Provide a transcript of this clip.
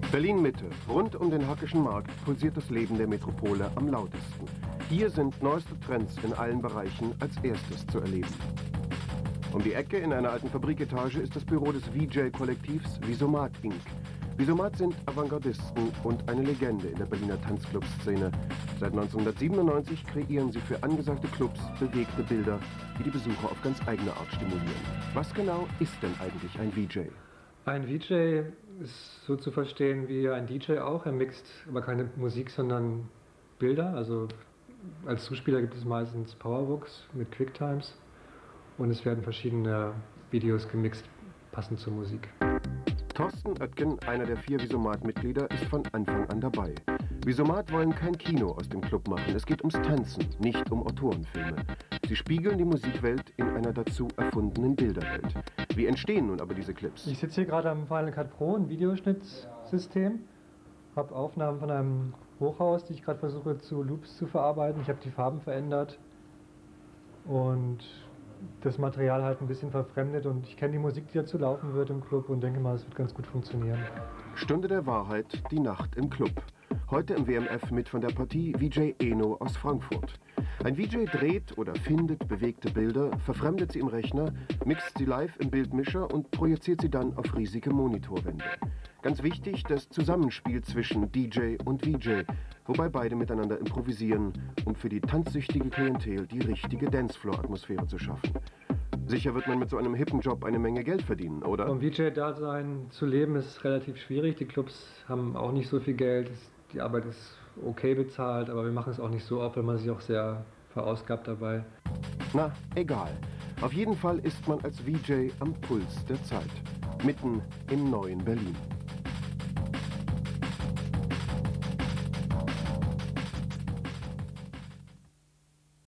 Berlin-Mitte, rund um den Hackischen Markt, pulsiert das Leben der Metropole am lautesten. Hier sind neueste Trends in allen Bereichen als erstes zu erleben. Um die Ecke in einer alten Fabriketage ist das Büro des VJ-Kollektivs Visomat Inc. Visomat sind Avantgardisten und eine Legende in der Berliner Tanzclub-Szene. Seit 1997 kreieren sie für angesagte Clubs bewegte Bilder, die die Besucher auf ganz eigene Art stimulieren. Was genau ist denn eigentlich ein VJ? Ein VJ ist so zu verstehen wie ein DJ auch. Er mixt aber keine Musik, sondern Bilder. Also als Zuspieler gibt es meistens Powerbox mit Quicktimes und es werden verschiedene Videos gemixt, passend zur Musik. Thorsten Oetken, einer der 4 Visomat-Mitglieder, ist von Anfang an dabei. Visomat wollen kein Kino aus dem Club machen. Es geht ums Tanzen, nicht um Autorenfilme. Sie spiegeln die Musikwelt in einer dazu erfundenen Bilderwelt. Wie entstehen nun aber diese Clips? Ich sitze hier gerade am Final Cut Pro, ein Videoschnittsystem. Habe Aufnahmen von einem Hochhaus, die ich gerade versuche zu Loops zu verarbeiten. Ich habe die Farben verändert und das Material halt ein bisschen verfremdet und ich kenne die Musik, die dazu laufen wird im Club und denke mal, es wird ganz gut funktionieren. Stunde der Wahrheit, die Nacht im Club. Heute im WMF mit von der Partie VJ Eno aus Frankfurt. Ein VJ dreht oder findet bewegte Bilder, verfremdet sie im Rechner, mixt sie live im Bildmischer und projiziert sie dann auf riesige Monitorwände. Ganz wichtig, das Zusammenspiel zwischen DJ und VJ, wobei beide miteinander improvisieren, um für die tanzsüchtige Klientel die richtige Dancefloor-Atmosphäre zu schaffen. Sicher wird man mit so einem hippen Job eine Menge Geld verdienen, oder? Vom VJ-Dasein zu leben ist relativ schwierig. Die Clubs haben auch nicht so viel Geld. Die Arbeit ist okay bezahlt, aber wir machen es auch nicht so oft, weil man sich auch sehr verausgabt dabei. Na, egal. Auf jeden Fall ist man als VJ am Puls der Zeit. Mitten im neuen Berlin.